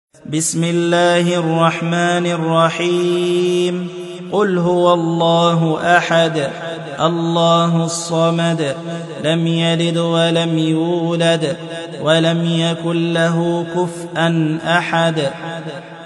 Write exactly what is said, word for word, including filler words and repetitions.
بسم الله الرحمن الرحيم قل هو الله أحد الله الصمد لم يلد ولم يولد ولم يكن له كفءا أحد.